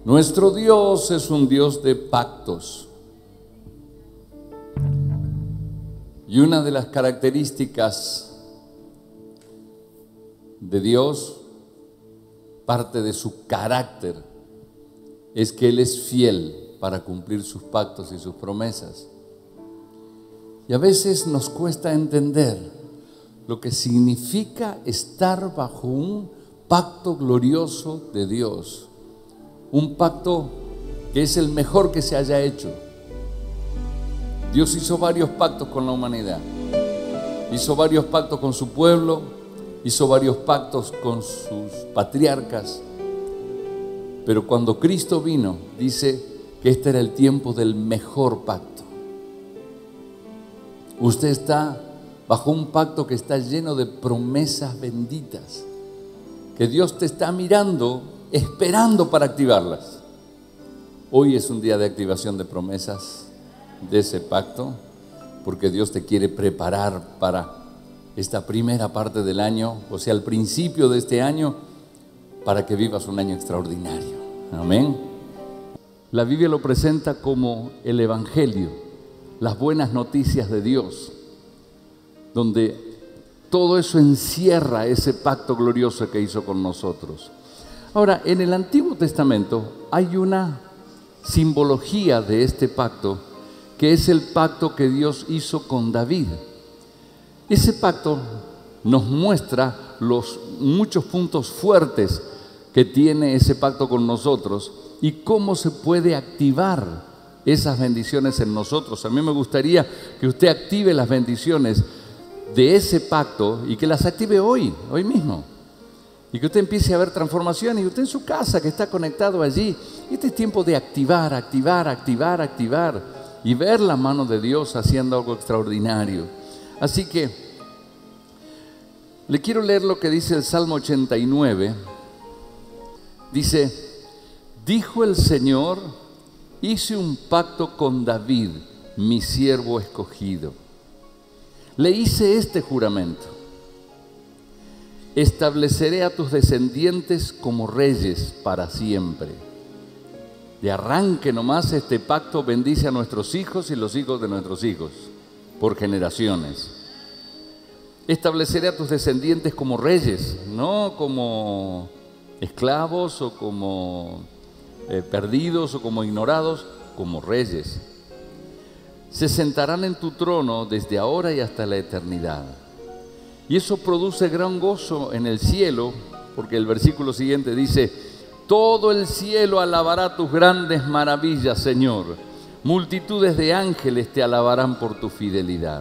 Nuestro Dios es un Dios de pactos. Y una de las características de Dios, parte de su carácter, es que Él es fiel para cumplir sus pactos y sus promesas. Y a veces nos cuesta entender lo que significa estar bajo un pacto glorioso de Dios. Un pacto que es el mejor que se haya hecho. Dios hizo varios pactos con la humanidad. Hizo varios pactos con su pueblo, hizo varios pactos con sus patriarcas. Pero cuando Cristo vino, dice que este era el tiempo del mejor pacto. Usted está bajo un pacto que está lleno de promesas benditas, que Dios te está mirando, esperando para activarlas. Hoy es un día de activación de promesas de ese pacto, porque Dios te quiere preparar para esta primera parte del año, o sea, el principio de este año, para que vivas un año extraordinario. Amén. La Biblia lo presenta como el Evangelio, las buenas noticias de Dios, donde todo eso encierra ese pacto glorioso que hizo con nosotros. Ahora, en el Antiguo Testamento hay una simbología de este pacto, que es el pacto que Dios hizo con David. Ese pacto nos muestra los muchos puntos fuertes que tiene ese pacto con nosotros y cómo se puede activar esas bendiciones en nosotros. A mí me gustaría que usted active las bendiciones de ese pacto y que las active hoy mismo. Y que usted empiece a ver transformación, y usted en su casa que está conectado allí. Este es tiempo de activar y ver la mano de Dios haciendo algo extraordinario. Así que le quiero leer lo que dice el Salmo 89. Dice: dijo el Señor, hice un pacto con David, mi siervo escogido. Le hice este juramento: estableceré a tus descendientes como reyes para siempre. De arranque nomás, este pacto bendice a nuestros hijos y los hijos de nuestros hijos, por generaciones. Estableceré a tus descendientes como reyes, no como esclavos o como perdidos o como ignorados, como reyes. Se sentarán en tu trono desde ahora y hasta la eternidad. Y eso produce gran gozo en el cielo, porque el versículo siguiente dice: todo el cielo alabará tus grandes maravillas, Señor. Multitudes de ángeles te alabarán por tu fidelidad.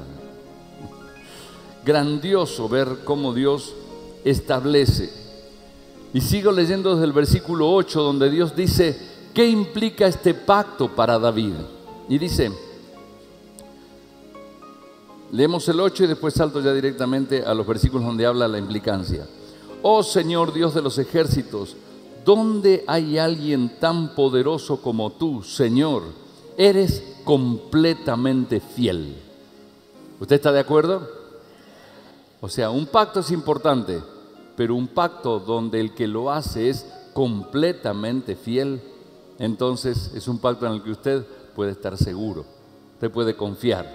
Grandioso ver cómo Dios establece. Y sigo leyendo desde el versículo 8, donde Dios dice qué implica este pacto para David. Y dice, leemos el 8 y después salto ya directamente a los versículos donde habla la implicancia. Oh Señor Dios de los ejércitos, ¿dónde hay alguien tan poderoso como tú, Señor? Eres completamente fiel. ¿Usted está de acuerdo? O sea, un pacto es importante, pero un pacto donde el que lo hace es completamente fiel, entonces es un pacto en el que usted puede estar seguro, usted puede confiar.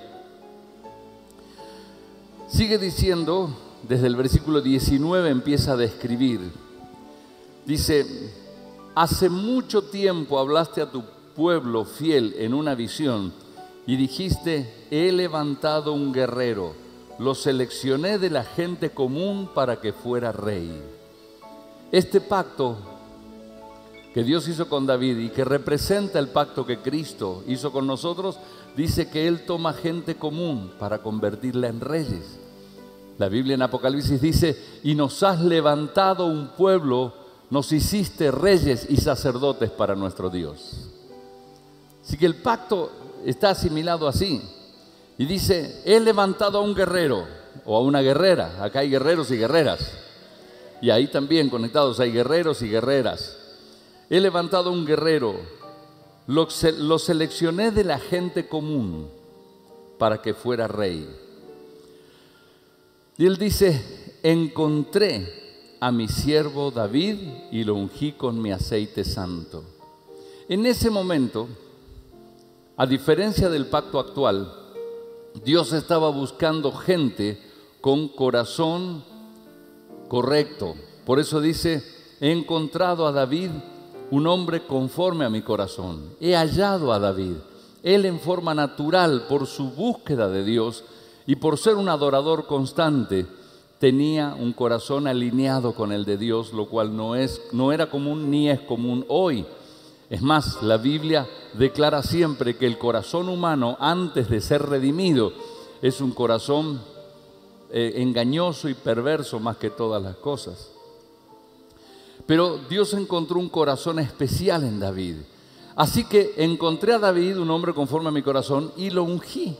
Sigue diciendo, desde el versículo 19 empieza a describir. Dice: hace mucho tiempo hablaste a tu pueblo fiel en una visión y dijiste: he levantado un guerrero, lo seleccioné de la gente común para que fuera rey. Este pacto que Dios hizo con David y que representa el pacto que Cristo hizo con nosotros, dice que Él toma gente común para convertirla en reyes. La Biblia en Apocalipsis dice: y nos has levantado un pueblo, nos hiciste reyes y sacerdotes para nuestro Dios. Así que el pacto está asimilado así. Y dice: he levantado a un guerrero o a una guerrera. Acá hay guerreros y guerreras. Y ahí también conectados hay guerreros y guerreras. He levantado a un guerrero, lo seleccioné de la gente común para que fuera rey. Y él dice: encontré a mi siervo David y lo ungí con mi aceite santo. En ese momento, a diferencia del pacto actual, Dios estaba buscando gente con corazón correcto. Por eso dice, he encontrado a David, un hombre conforme a mi corazón. He hallado a David. Él en forma natural, por su búsqueda de Dios y por ser un adorador constante, tenía un corazón alineado con el de Dios, lo cual no era común ni es común hoy. Es más, la Biblia declara siempre que el corazón humano, antes de ser redimido, es un corazón engañoso y perverso más que todas las cosas. Pero Dios encontró un corazón especial en David. Así que encontré a David, un hombre conforme a mi corazón, y lo ungí.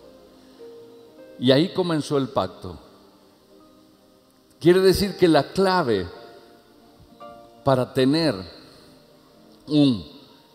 Y ahí comenzó el pacto. Quiere decir que la clave para tener un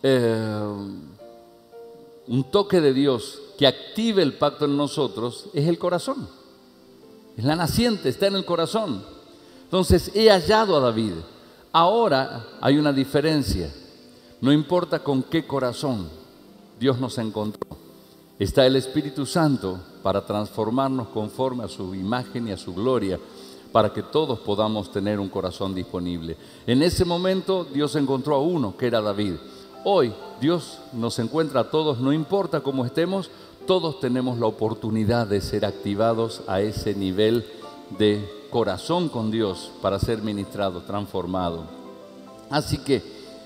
toque de Dios que active el pacto en nosotros es el corazón. Es la naciente, está en el corazón. Entonces, he hallado a David. Ahora hay una diferencia. No importa con qué corazón Dios nos encontró. Está el Espíritu Santo para transformarnos conforme a su imagen y a su gloria, para que todos podamos tener un corazón disponible. En ese momento Dios encontró a uno, que era David. Hoy Dios nos encuentra a todos, no importa cómo estemos, todos tenemos la oportunidad de ser activados a ese nivel de corazón con Dios para ser ministrado, transformado. Así que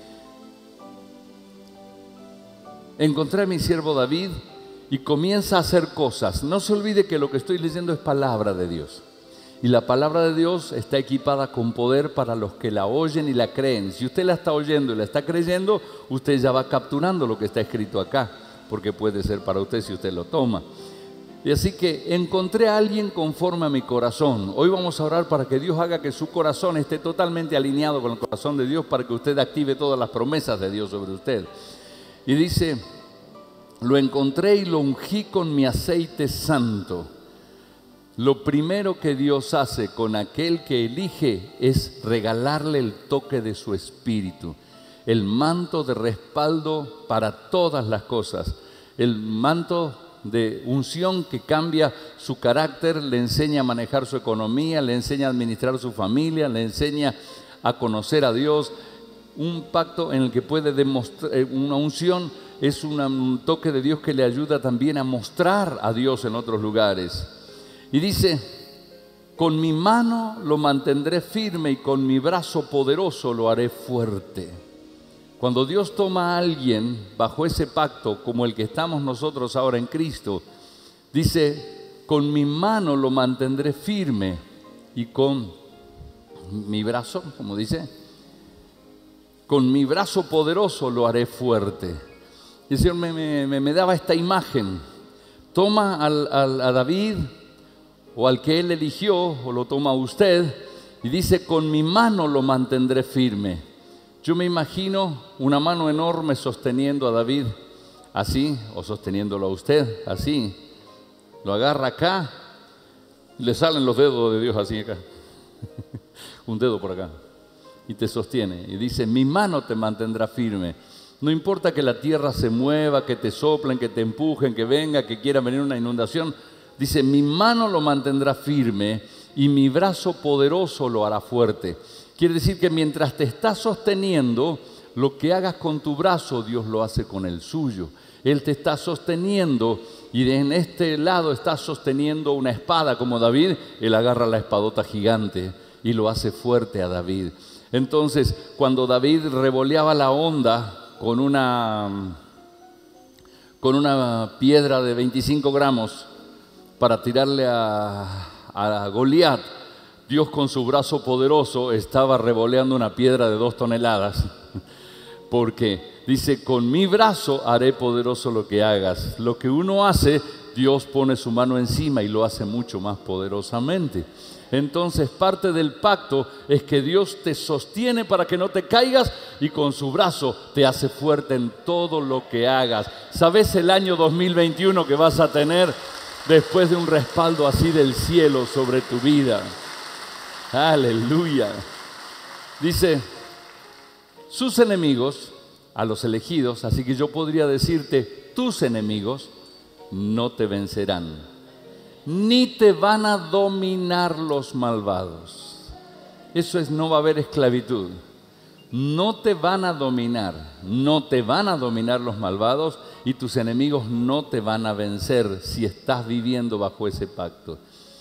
encontré a mi siervo David y comienza a hacer cosas. No se olvide que lo que estoy leyendo es palabra de Dios. Y la palabra de Dios está equipada con poder para los que la oyen y la creen. Si usted la está oyendo y la está creyendo, usted ya va capturando lo que está escrito acá, porque puede ser para usted si usted lo toma. Y así que encontré a alguien conforme a mi corazón. Hoy vamos a orar para que Dios haga que su corazón esté totalmente alineado con el corazón de Dios, para que usted active todas las promesas de Dios sobre usted. Y dice, lo encontré y lo ungí con mi aceite santo. Lo primero que Dios hace con aquel que elige es regalarle el toque de su espíritu, el manto de respaldo para todas las cosas, el manto de unción que cambia su carácter, le enseña a manejar su economía, le enseña a administrar su familia, le enseña a conocer a Dios. Un pacto en el que puede demostrar, una unción es un toque de Dios que le ayuda también a mostrar a Dios en otros lugares. Y dice, con mi mano lo mantendré firme y con mi brazo poderoso lo haré fuerte. Cuando Dios toma a alguien bajo ese pacto, como el que estamos nosotros ahora en Cristo, dice, con mi mano lo mantendré firme y con mi brazo, como dice, con mi brazo poderoso lo haré fuerte. Y el Señor me daba esta imagen. Toma a David, o al que él eligió, o lo toma usted, y dice, con mi mano lo mantendré firme. Yo me imagino una mano enorme sosteniendo a David, así, o sosteniéndolo a usted, así. Lo agarra acá, le salen los dedos de Dios así acá, un dedo por acá, y te sostiene, y dice, mi mano te mantendrá firme. No importa que la tierra se mueva, que te soplen, que te empujen, que venga, que quiera venir una inundación. Dice, mi mano lo mantendrá firme y mi brazo poderoso lo hará fuerte. Quiere decir que mientras te estás sosteniendo, lo que hagas con tu brazo, Dios lo hace con el suyo. Él te está sosteniendo y en este lado está sosteniendo una espada como David. Él agarra la espadota gigante y lo hace fuerte a David. Entonces, cuando David revoleaba la onda con una piedra de 25 gramos, para tirarle a Goliat, Dios con su brazo poderoso estaba revoleando una piedra de 2 toneladas. Porque dice, con mi brazo haré poderoso lo que hagas. Lo que uno hace, Dios pone su mano encima y lo hace mucho más poderosamente. Entonces, parte del pacto es que Dios te sostiene para que no te caigas y con su brazo te hace fuerte en todo lo que hagas. ¿Sabes el año 2021 que vas a tener después de un respaldo así del cielo sobre tu vida? Aleluya. Dice, sus enemigos a los elegidos, así que yo podría decirte, tus enemigos no te vencerán, ni te van a dominar los malvados. Eso es, no va a haber esclavitud. No te van a dominar, no te van a dominar los malvados y tus enemigos no te van a vencer si estás viviendo bajo ese pacto.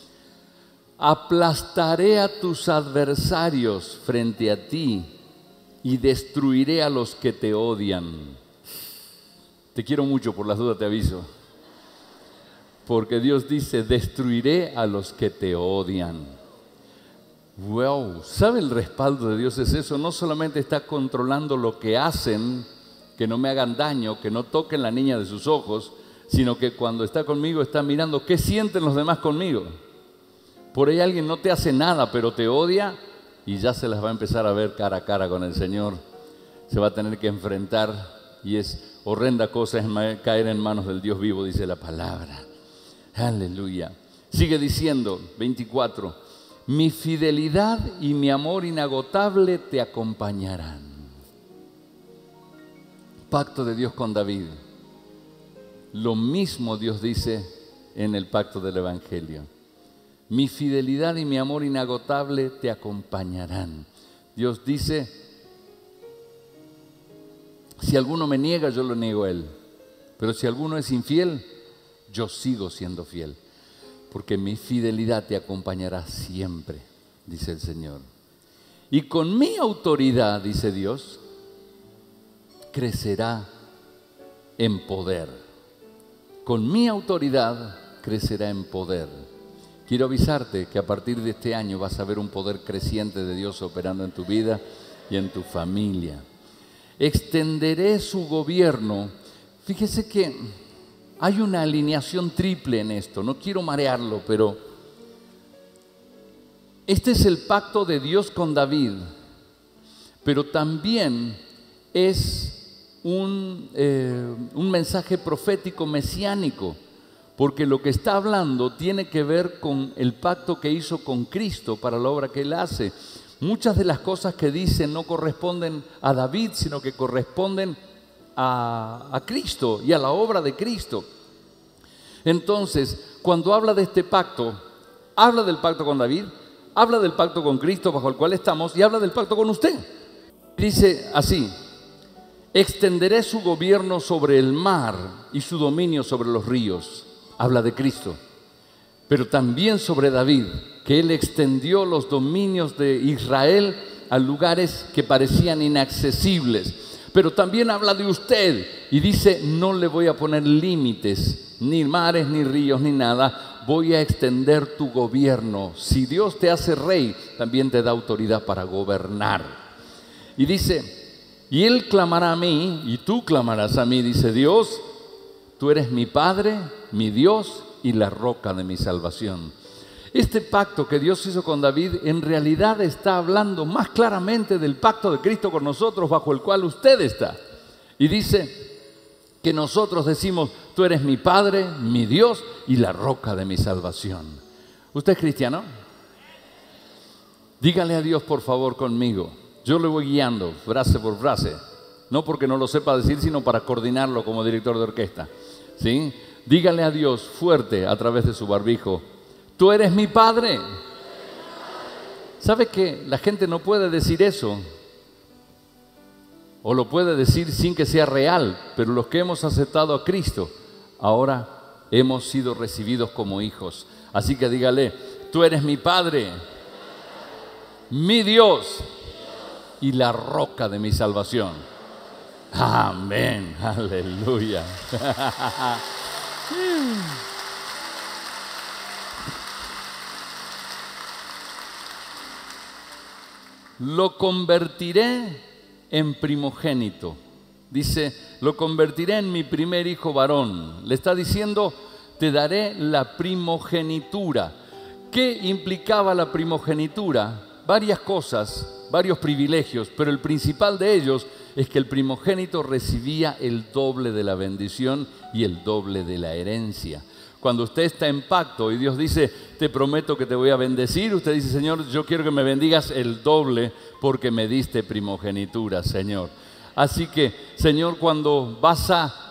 Aplastaré a tus adversarios frente a ti y destruiré a los que te odian. Te quiero mucho, por las dudas te aviso. Porque Dios dice, destruiré a los que te odian. Wow, ¿sabe el respaldo de Dios es eso? No solamente está controlando lo que hacen, que no me hagan daño, que no toquen la niña de sus ojos, sino que cuando está conmigo está mirando qué sienten los demás conmigo. Por ahí alguien no te hace nada, pero te odia y ya se las va a empezar a ver cara a cara con el Señor. Se va a tener que enfrentar y es horrenda cosa es caer en manos del Dios vivo, dice la palabra. Aleluya. Sigue diciendo, 24. Mi fidelidad y mi amor inagotable te acompañarán. Pacto de Dios con David. Lo mismo Dios dice en el pacto del Evangelio. Mi fidelidad y mi amor inagotable te acompañarán. Dios dice, si alguno me niega, yo lo niego a él. Pero si alguno es infiel, yo sigo siendo fiel. Porque mi fidelidad te acompañará siempre, dice el Señor. Y con mi autoridad, dice Dios, crecerá en poder. Con mi autoridad crecerá en poder. Quiero avisarte que a partir de este año vas a ver un poder creciente de Dios operando en tu vida y en tu familia. Extenderé su gobierno. Fíjese que hay una alineación triple en esto, no quiero marearlo, pero este es el pacto de Dios con David, pero también es un mensaje profético mesiánico, porque lo que está hablando tiene que ver con el pacto que hizo con Cristo para la obra que Él hace. Muchas de las cosas que dice no corresponden a David, sino que corresponden a Cristo y a la obra de Cristo. Entonces, cuando habla de este pacto, habla del pacto con David, habla del pacto con Cristo bajo el cual estamos y habla del pacto con usted. Dice así, extenderé su gobierno sobre el mar y su dominio sobre los ríos. Habla de Cristo, pero también sobre David, que él extendió los dominios de Israel a lugares que parecían inaccesibles. Pero también habla de usted y dice, no le voy a poner límites, ni mares, ni ríos, ni nada. Voy a extender tu gobierno. Si Dios te hace rey, también te da autoridad para gobernar. Y dice, y Él clamará a mí, y tú clamarás a mí, dice Dios, tú eres mi Padre, mi Dios y la roca de mi salvación. Este pacto que Dios hizo con David en realidad está hablando más claramente del pacto de Cristo con nosotros bajo el cual usted está. Y dice que nosotros decimos, tú eres mi Padre, mi Dios y la roca de mi salvación. ¿Usted es cristiano? Dígale a Dios por favor conmigo. Yo le voy guiando frase por frase. No porque no lo sepa decir, sino para coordinarlo como director de orquesta. ¿Sí? Dígale a Dios fuerte a través de su barbijo. Tú eres mi Padre. ¿Sabe que la gente no puede decir eso? O lo puede decir sin que sea real, pero los que hemos aceptado a Cristo, ahora hemos sido recibidos como hijos. Así que dígale, tú eres mi Padre, mi Dios y la roca de mi salvación. Amén, aleluya. Lo convertiré en primogénito. Dice, lo convertiré en mi primer hijo varón. Le está diciendo, te daré la primogenitura. ¿Qué implicaba la primogenitura? Varias cosas, varios privilegios, pero el principal de ellos es que el primogénito recibía el doble de la bendición y el doble de la herencia. Cuando usted está en pacto y Dios dice, te prometo que te voy a bendecir, usted dice, Señor, yo quiero que me bendigas el doble porque me diste primogenitura, Señor. Así que, Señor, cuando vas a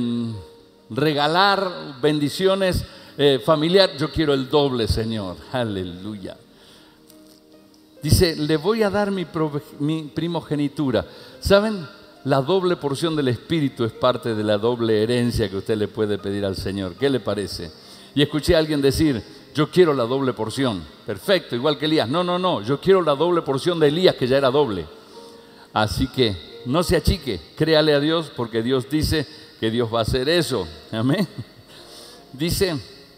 regalar bendiciones familiar, yo quiero el doble, Señor. Aleluya. Dice, le voy a dar mi primogenitura. ¿Saben? La doble porción del Espíritu es parte de la doble herencia que usted le puede pedir al Señor. ¿Qué le parece? Y escuché a alguien decir, yo quiero la doble porción. Perfecto, igual que Elías. No, yo quiero la doble porción de Elías, que ya era doble. Así que no se achique, créale a Dios, porque Dios dice que Dios va a hacer eso. Amén. Dice,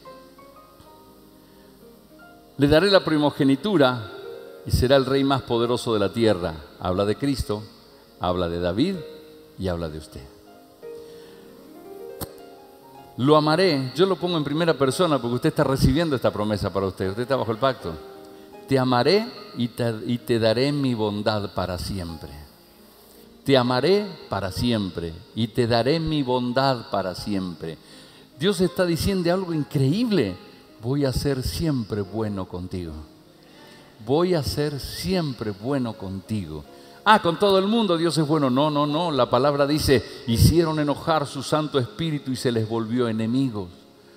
le daré la primogenitura y será el rey más poderoso de la tierra. Habla de Cristo, habla de David y habla de usted. Lo amaré, yo lo pongo en primera persona porque usted está recibiendo esta promesa para usted. Usted está bajo el pacto. Te amaré y te daré mi bondad para siempre. Te amaré para siempre y te daré mi bondad para siempre. Dios está diciendo algo increíble. Voy a ser siempre bueno contigo. Voy a ser siempre bueno contigo. Con todo el mundo Dios es bueno. No. La palabra dice, hicieron enojar su Santo Espíritu y se les volvió enemigos.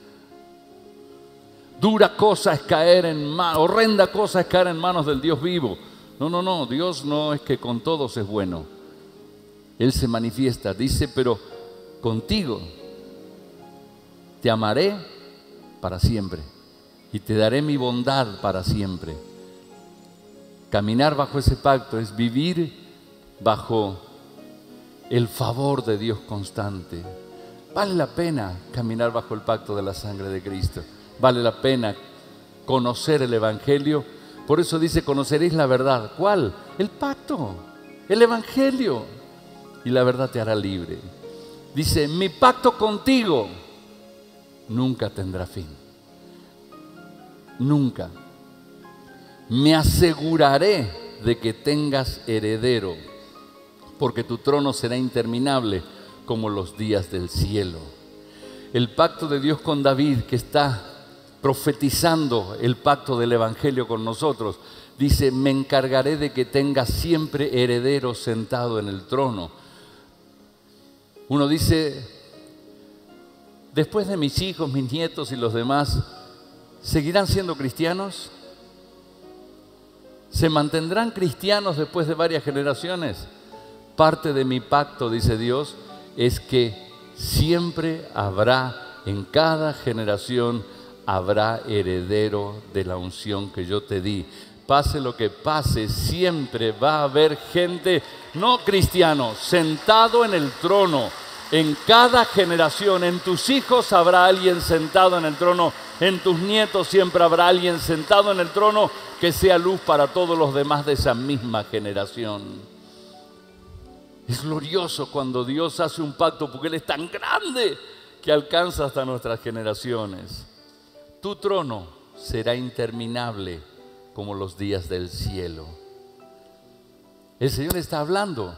Dura cosa es caer en manos, horrenda cosa es caer en manos del Dios vivo. No. Dios no es que con todos es bueno. Él se manifiesta, dice, pero contigo te amaré para siempre y te daré mi bondad para siempre. Caminar bajo ese pacto es vivir bajo el favor de Dios constante. Vale la pena caminar bajo el pacto de la sangre de Cristo. Vale la pena conocer el Evangelio. Por eso dice, conoceréis la verdad. ¿Cuál? El pacto, el Evangelio. Y la verdad te hará libre. Dice, mi pacto contigo nunca tendrá fin. Nunca. Me aseguraré de que tengas heredero, porque tu trono será interminable como los días del cielo. El pacto de Dios con David, que está profetizando el pacto del Evangelio con nosotros, dice, me encargaré de que tengas siempre heredero sentado en el trono. Uno dice, después de mis hijos, mis nietos y los demás, ¿seguirán siendo cristianos? ¿Se mantendrán cristianos después de varias generaciones? Parte de mi pacto, dice Dios, es que siempre habrá, en cada generación, habrá heredero de la unción que yo te di. Pase lo que pase, siempre va a haber gente no cristiano sentado en el trono. En cada generación, en tus hijos habrá alguien sentado en el trono, en tus nietos siempre habrá alguien sentado en el trono que sea luz para todos los demás de esa misma generación. Es glorioso cuando Dios hace un pacto porque Él es tan grande que alcanza hasta nuestras generaciones. Tu trono será interminable como los días del cielo. El Señor está hablando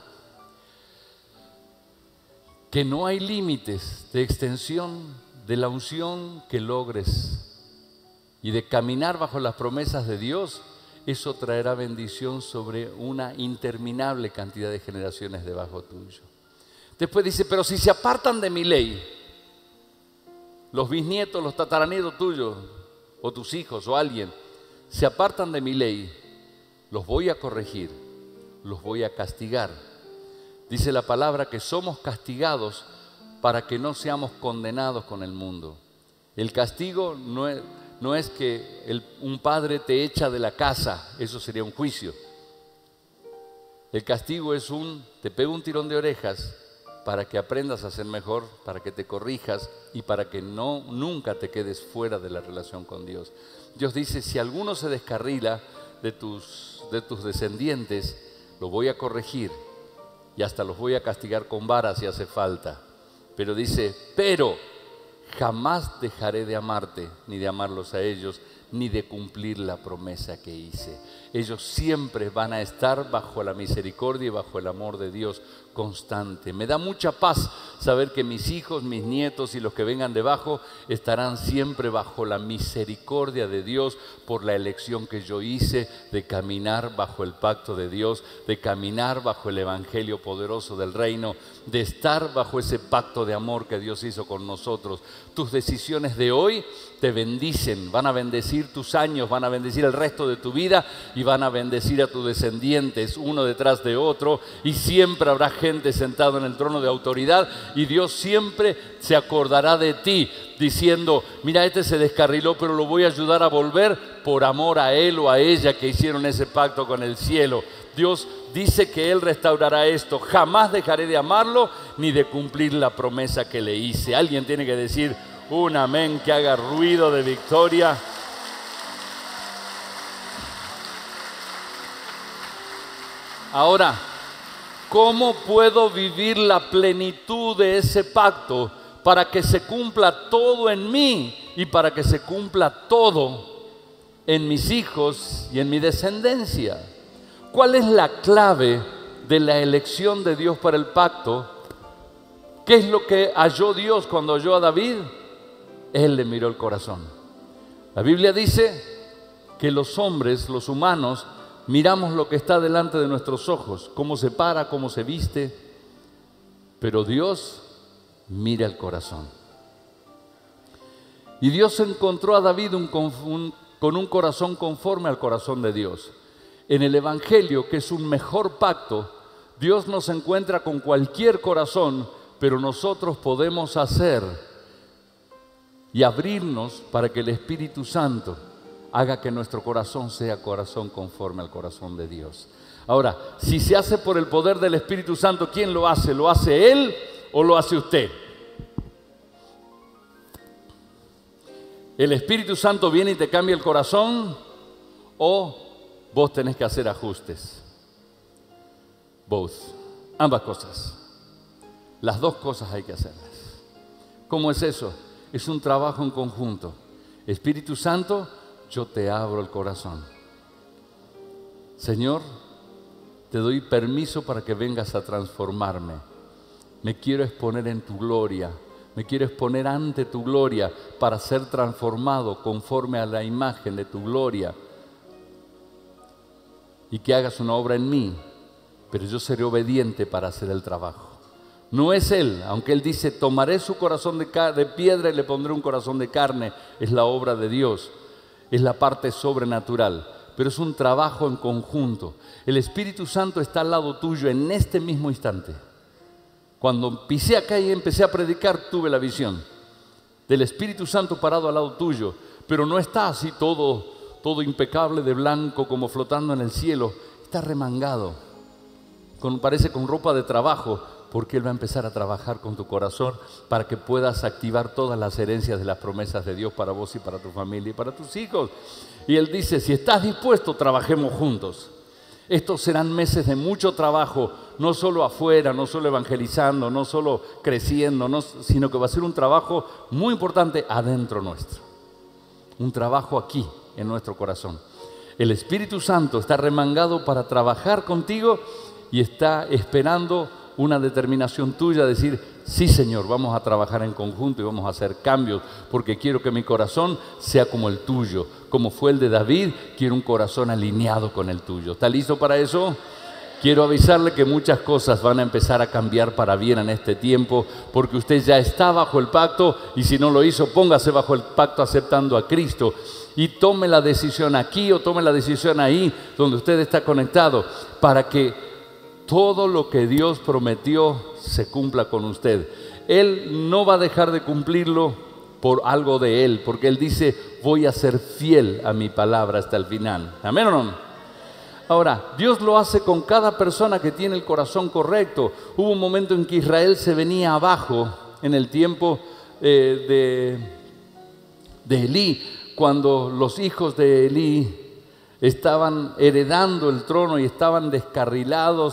que no hay límites de extensión de la unción que logres y de caminar bajo las promesas de Dios. Eso traerá bendición sobre una interminable cantidad de generaciones debajo tuyo. Después dice, pero si se apartan de mi ley, los bisnietos, los tataranietos tuyos, o tus hijos, o alguien, se apartan de mi ley, los voy a corregir, los voy a castigar. Dice la palabra que somos castigados para que no seamos condenados con el mundo. El castigo no es que un padre te echa de la casa, eso sería un juicio. El castigo es te pego un tirón de orejas para que aprendas a ser mejor, para que te corrijas y para que nunca te quedes fuera de la relación con Dios. Dios dice, si alguno se descarrila de tus descendientes, lo voy a corregir y hasta los voy a castigar con varas si hace falta. Pero dice, pero jamás dejaré de amarte, ni de amarlos a ellos, ni de cumplir la promesa que hice. Ellos siempre van a estar bajo la misericordia y bajo el amor de Dios constante. Me da mucha paz saber que mis hijos, mis nietos y los que vengan debajo estarán siempre bajo la misericordia de Dios por la elección que yo hice de caminar bajo el pacto de Dios, de caminar bajo el evangelio poderoso del reino, de estar bajo ese pacto de amor que Dios hizo con nosotros. Tus decisiones de hoy te bendicen, van a bendecir tus años, van a bendecir el resto de tu vida y van a bendecir a tus descendientes uno detrás de otro, y siempre habrá gente sentada en el trono de autoridad y Dios siempre se acordará de ti diciendo: mira, este se descarriló, pero lo voy a ayudar a volver por amor a él o a ella que hicieron ese pacto con el cielo. Dios dice que Él restaurará esto. Jamás dejaré de amarlo ni de cumplir la promesa que le hice. Alguien tiene que decir un amén que haga ruido de victoria. Ahora, ¿cómo puedo vivir la plenitud de ese pacto para que se cumpla todo en mí y para que se cumpla todo en mis hijos y en mi descendencia? ¿Cuál es la clave de la elección de Dios para el pacto? ¿Qué es lo que halló Dios cuando halló a David? Él le miró el corazón. La Biblia dice que los hombres, los humanos, miramos lo que está delante de nuestros ojos, cómo se para, cómo se viste, pero Dios mira el corazón. Y Dios encontró a David con un corazón conforme al corazón de Dios. En el Evangelio, que es un mejor pacto, Dios nos encuentra con cualquier corazón, pero nosotros podemos hacer y abrirnos para que el Espíritu Santo haga que nuestro corazón sea corazón conforme al corazón de Dios. Ahora, si se hace por el poder del Espíritu Santo, ¿quién lo hace? ¿Lo hace Él o lo hace usted? ¿El Espíritu Santo viene y te cambia el corazón o vos tenés que hacer ajustes? Both. Ambas cosas. Las dos cosas hay que hacerlas. ¿Cómo es eso? Es un trabajo en conjunto. Espíritu Santo, yo te abro el corazón. Señor, te doy permiso para que vengas a transformarme. Me quiero exponer en tu gloria. Me quiero exponer ante tu gloria para ser transformado conforme a la imagen de tu gloria. Y que hagas una obra en mí, pero yo seré obediente para hacer el trabajo. No es Él, aunque Él dice: tomaré su corazón de piedra y le pondré un corazón de carne. Es la obra de Dios, es la parte sobrenatural, pero es un trabajo en conjunto. El Espíritu Santo está al lado tuyo en este mismo instante. Cuando pisé acá y empecé a predicar, tuve la visión del Espíritu Santo parado al lado tuyo, pero no está así todo impecable de blanco como flotando en el cielo. Está remangado, parece con ropa de trabajo, porque Él va a empezar a trabajar con tu corazón para que puedas activar todas las herencias de las promesas de Dios para vos y para tu familia y para tus hijos. Y Él dice: si estás dispuesto, trabajemos juntos. Estos serán meses de mucho trabajo, no solo afuera, no solo evangelizando, no solo creciendo, sino que va a ser un trabajo muy importante adentro nuestro. Un trabajo aquí, en nuestro corazón. El Espíritu Santo está remangado para trabajar contigo y está esperando una determinación tuya, decir: sí, Señor, vamos a trabajar en conjunto y vamos a hacer cambios, porque quiero que mi corazón sea como el tuyo. Como fue el de David, quiero un corazón alineado con el tuyo. ¿Está listo para eso? Quiero avisarle que muchas cosas van a empezar a cambiar para bien en este tiempo, porque usted ya está bajo el pacto, y si no lo hizo, póngase bajo el pacto aceptando a Cristo y tome la decisión aquí o tome la decisión ahí donde usted está conectado, para que todo lo que Dios prometió se cumpla con usted. Él no va a dejar de cumplirlo por algo de Él, porque Él dice: voy a ser fiel a mi palabra hasta el final. ¿Amén o no? Ahora, Dios lo hace con cada persona que tiene el corazón correcto. Hubo un momento en que Israel se venía abajo en el tiempo de Elí, cuando los hijos de Elí estaban heredando el trono y estaban descarrilados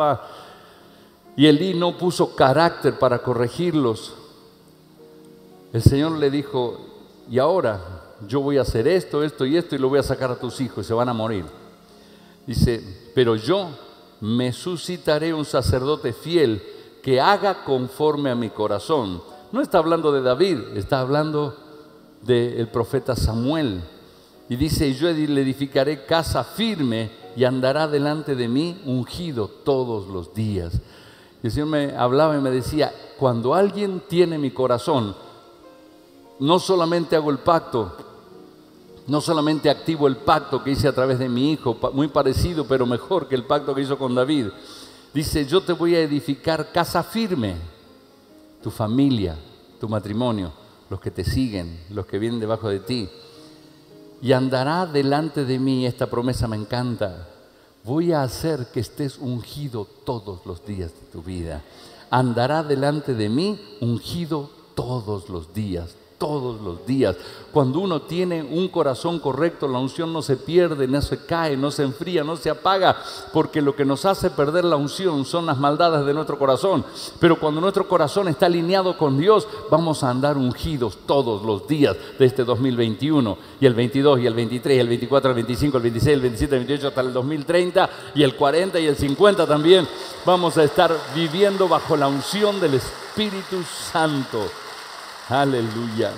y Elí no puso carácter para corregirlos. El Señor le dijo: y ahora yo voy a hacer esto y lo voy a sacar a tus hijos y se van a morir. Dice: pero yo me suscitaré un sacerdote fiel que haga conforme a mi corazón. No está hablando de David, está hablando del profeta Samuel. Y dice, yo le edificaré casa firme y andará delante de mí ungido todos los días. Y el Señor me hablaba y me decía, cuando alguien tiene mi corazón, no solamente hago el pacto, no solamente activo el pacto que hice a través de mi hijo, muy parecido pero mejor que el pacto que hizo con David. Dice, yo te voy a edificar casa firme, tu familia, tu matrimonio, los que te siguen, los que vienen debajo de ti. Y andará delante de mí, esta promesa me encanta, voy a hacer que estés ungido todos los días de tu vida. Andará delante de mí ungido todos los días. Todos los días. Cuando uno tiene un corazón correcto, la unción no se pierde, no se cae, no se enfría, no se apaga, porque lo que nos hace perder la unción son las maldades de nuestro corazón. Pero cuando nuestro corazón está alineado con Dios, vamos a andar ungidos todos los días de este 2021, y el 22, y el 23, y el 24, el 25, el 26, el 27, el 28, hasta el 2030, y el 40 y el 50 también. Vamos a estar viviendo bajo la unción del Espíritu Santo. Aleluya.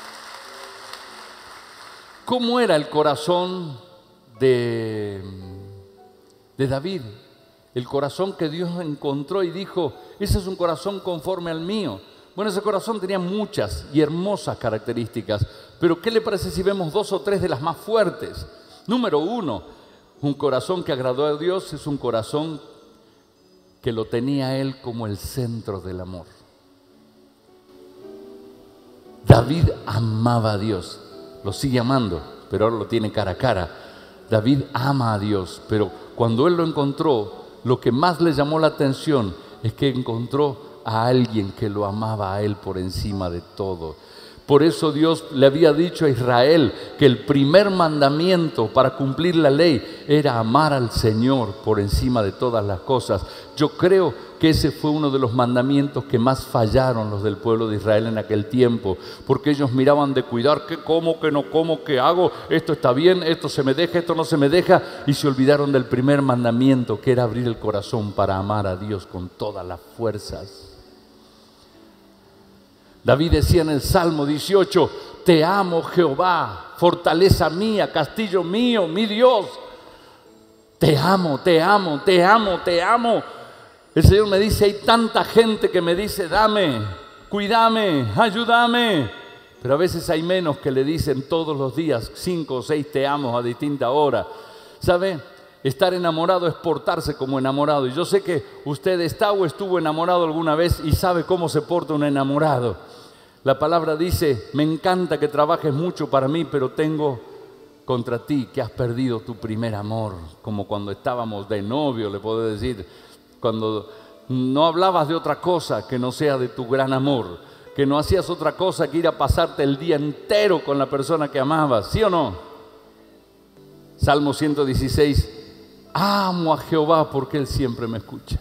¿Cómo era el corazón de David? El corazón que Dios encontró y dijo, ese es un corazón conforme al mío. Bueno, ese corazón tenía muchas y hermosas características, pero ¿qué le parece si vemos 2 o 3 de las más fuertes? Número 1, un corazón que agradó a Dios es un corazón que lo tenía Él como el centro del amor. David amaba a Dios, lo sigue amando, pero ahora lo tiene cara a cara. David ama a Dios, pero cuando él lo encontró, lo que más le llamó la atención es que encontró a alguien que lo amaba a él por encima de todo. Por eso Dios le había dicho a Israel que el primer mandamiento para cumplir la ley era amar al Señor por encima de todas las cosas. Yo creo que ese fue uno de los mandamientos que más fallaron los del pueblo de Israel en aquel tiempo, porque ellos miraban de cuidar, ¿qué como, qué no como, qué hago? Esto está bien, esto se me deja, esto no se me deja, y se olvidaron del primer mandamiento, que era abrir el corazón para amar a Dios con todas las fuerzas. David decía en el Salmo 18, te amo Jehová, fortaleza mía, castillo mío, mi Dios. Te amo, te amo, te amo, te amo. El Señor me dice, hay tanta gente que me dice, dame, cuídame, ayúdame. Pero a veces hay menos que le dicen todos los días 5 o 6 te amo a distinta hora. ¿Sabe? Estar enamorado es portarse como enamorado. Y yo sé que usted está o estuvo enamorado alguna vez y sabe cómo se porta un enamorado. La palabra dice, me encanta que trabajes mucho para mí, pero tengo contra ti que has perdido tu primer amor. Como cuando estábamos de novio, le puedo decir, cuando no hablabas de otra cosa que no sea de tu gran amor, que no hacías otra cosa que ir a pasarte el día entero con la persona que amabas, ¿sí o no? Salmo 116, amo a Jehová porque Él siempre me escucha.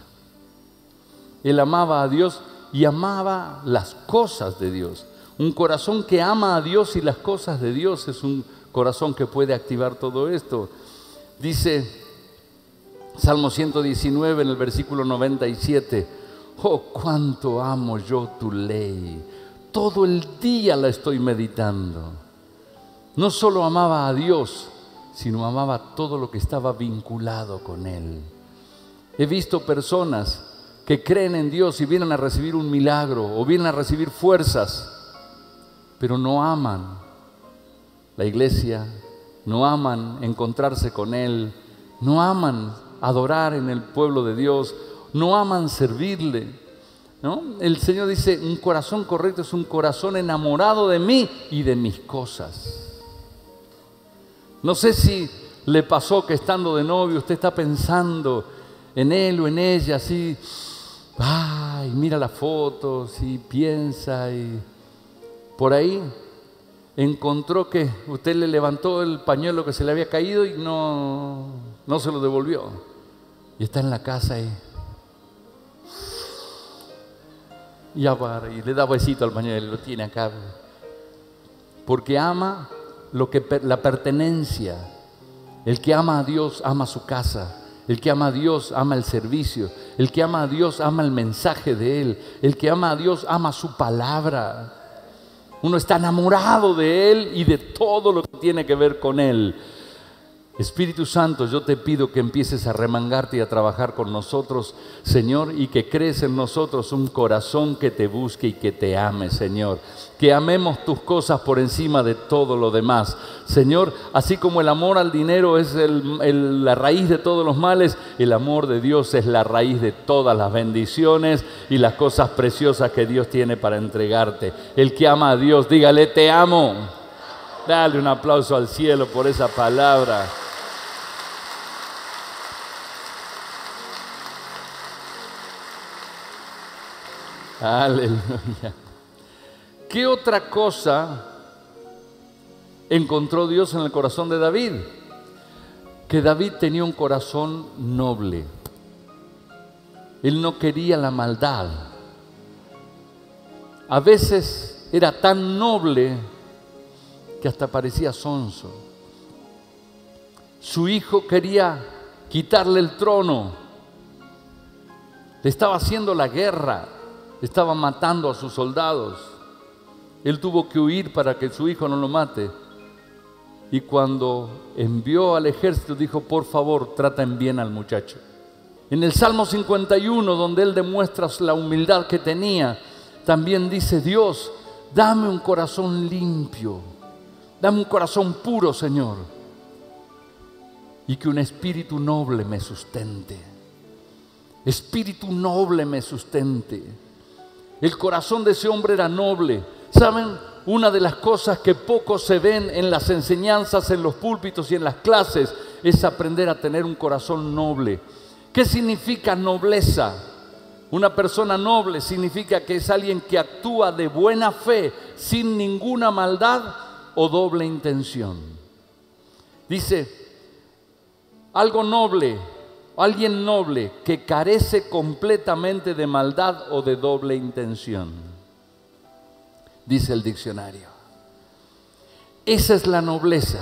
Él amaba a Dios y amaba las cosas de Dios. Un corazón que ama a Dios y las cosas de Dios es un corazón que puede activar todo esto. Dice Salmo 119 en el versículo 97, oh, cuánto amo yo tu ley, todo el día la estoy meditando. No solo amaba a Dios, sino amaba todo lo que estaba vinculado con Él. He visto personas que creen en Dios y vienen a recibir un milagro o vienen a recibir fuerzas, pero no aman la iglesia, no aman encontrarse con Él, no aman adorar en el pueblo de Dios, no aman servirle, ¿no? El Señor dice, un corazón correcto es un corazón enamorado de mí y de mis cosas. No sé si le pasó que estando de novio usted está pensando en él o en ella, así, ay, mira las fotos y piensa, y por ahí encontró que usted le levantó el pañuelo que se le había caído y no se lo devolvió. Y está en la casa y le da besito al pañuelo y lo tiene acá. Porque ama la pertenencia. El que ama a Dios ama su casa. El que ama a Dios ama el servicio. El que ama a Dios ama el mensaje de Él. El que ama a Dios ama su palabra. Uno está enamorado de Él y de todo lo que tiene que ver con Él. Espíritu Santo, yo te pido que empieces a remangarte y a trabajar con nosotros, Señor, y que crees en nosotros un corazón que te busque y que te ame, Señor. Que amemos tus cosas por encima de todo lo demás. Señor, así como el amor al dinero es la raíz de todos los males, el amor de Dios es la raíz de todas las bendiciones y las cosas preciosas que Dios tiene para entregarte. El que ama a Dios, dígale, te amo. Dale un aplauso al cielo por esa palabra. Aleluya. ¿Qué otra cosa encontró Dios en el corazón de David? Que David tenía un corazón noble. Él no quería la maldad. A veces era tan noble que hasta parecía sonso. Su hijo quería quitarle el trono. Le estaba haciendo la guerra. Estaba matando a sus soldados. Él tuvo que huir para que su hijo no lo mate. Y cuando envió al ejército dijo, por favor, traten bien al muchacho. En el Salmo 51, donde él demuestra la humildad que tenía, también dice, Dios, dame un corazón limpio. Dame un corazón puro, Señor. Y que un espíritu noble me sustente. Espíritu noble me sustente. El corazón de ese hombre era noble. ¿Saben? Una de las cosas que poco se ven en las enseñanzas, en los púlpitos y en las clases, es aprender a tener un corazón noble. ¿Qué significa nobleza? Una persona noble significa que es alguien que actúa de buena fe, sin ninguna maldad o doble intención. Dice, algo noble. Alguien noble que carece completamente de maldad o de doble intención, dice el diccionario. Esa es la nobleza.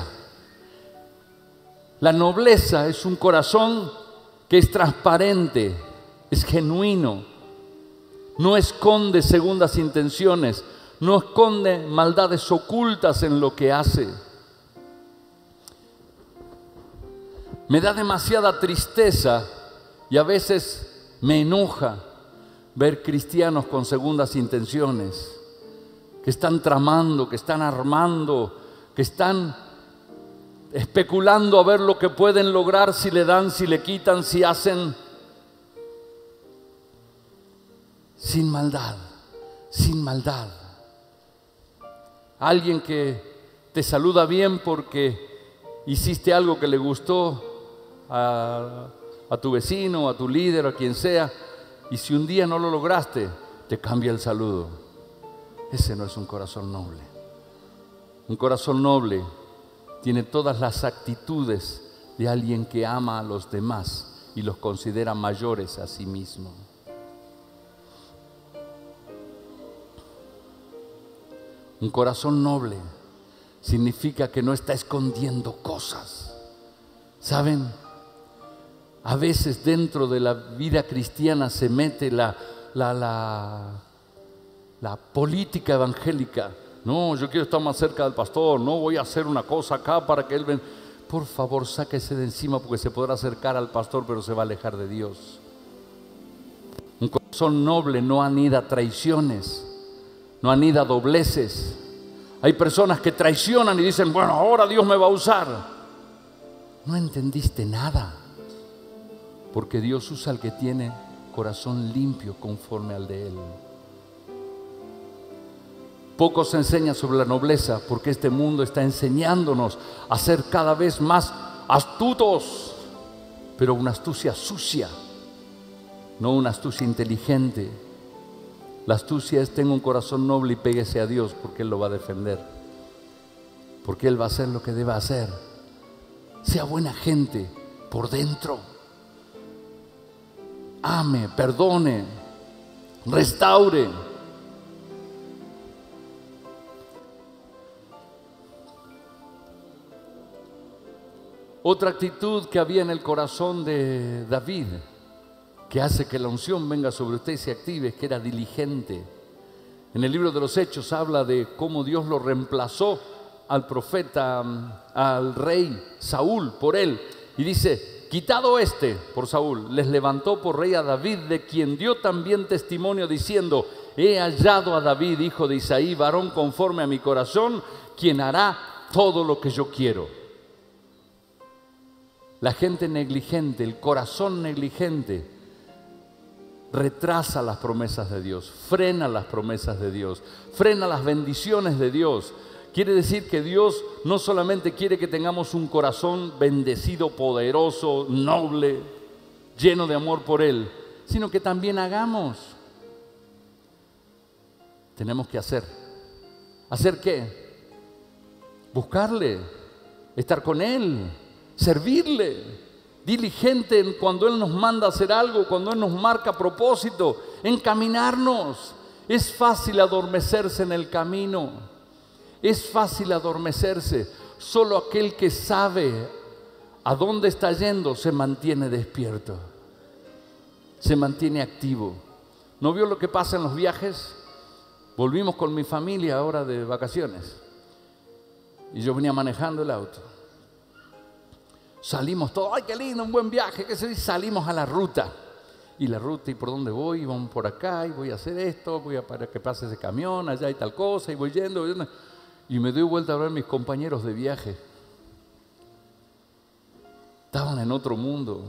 La nobleza es un corazón que es transparente, es genuino, no esconde segundas intenciones, no esconde maldades ocultas en lo que hace. Me da demasiada tristeza y a veces me enoja ver cristianos con segundas intenciones, que están tramando, que están armando, que están especulando a ver lo que pueden lograr, si le dan, si le quitan, si hacen. Sin maldad, sin maldad. Alguien que te saluda bien porque hiciste algo que le gustó a tu vecino, a tu líder, a quien sea, y si un día no lo lograste, te cambia el saludo. Ese no es un corazón noble. Un corazón noble tiene todas las actitudes de alguien que ama a los demás y los considera mayores a sí mismo. Un corazón noble significa que no está escondiendo cosas. ¿Saben? A veces dentro de la vida cristiana se mete la política evangélica. No, yo quiero estar más cerca del pastor, no voy a hacer una cosa acá para que él venga. Por favor, sáquese de encima porque se podrá acercar al pastor, pero se va a alejar de Dios. Un corazón noble no anida traiciones, no anida dobleces. Hay personas que traicionan y dicen, bueno, ahora Dios me va a usar. No entendiste nada. Porque Dios usa al que tiene corazón limpio conforme al de Él. Poco se enseña sobre la nobleza porque este mundo está enseñándonos a ser cada vez más astutos, pero una astucia sucia, no una astucia inteligente. La astucia es: tenga un corazón noble y péguese a Dios, porque Él lo va a defender, porque Él va a hacer lo que deba hacer. Sea buena gente por dentro. Ame, perdone, restaure. Otra actitud que había en el corazón de David, que hace que la unción venga sobre usted y se active, es que era diligente. En el libro de los Hechos habla de cómo Dios lo reemplazó al profeta, al rey Saúl por él. Y dice, quitado por Saúl, les levantó por rey a David, de quien dio también testimonio diciendo, he hallado a David, hijo de Isaí, varón conforme a mi corazón, quien hará todo lo que yo quiero. La gente negligente, el corazón negligente, retrasa las promesas de Dios, frena las promesas de Dios, frena las bendiciones de Dios. Quiere decir que Dios no solamente quiere que tengamos un corazón bendecido, poderoso, noble, lleno de amor por Él, sino que también hagamos. Tenemos que hacer. ¿Hacer qué? Buscarle, estar con Él, servirle. Diligente en cuando Él nos manda a hacer algo, cuando Él nos marca propósito, encaminarnos. Es fácil adormecerse en el camino, es fácil adormecerse. Solo aquel que sabe a dónde está yendo se mantiene despierto, se mantiene activo. ¿No vio lo que pasa en los viajes? Volvimos con mi familia ahora de vacaciones y yo venía manejando el auto. Salimos todos, ¡ay, qué lindo, un buen viaje! ¿Qué se dice? Salimos a la ruta. Y la ruta, ¿y por dónde voy? Y vamos por acá, y voy a hacer esto, voy a para que pase ese camión, allá hay tal cosa, y voy yendo. Y me doy vuelta a ver a mis compañeros de viaje. Estaban en otro mundo.